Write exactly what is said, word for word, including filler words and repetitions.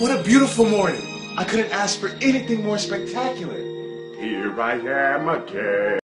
What a beautiful morning. I couldn't ask for anything more spectacular. Here I am again.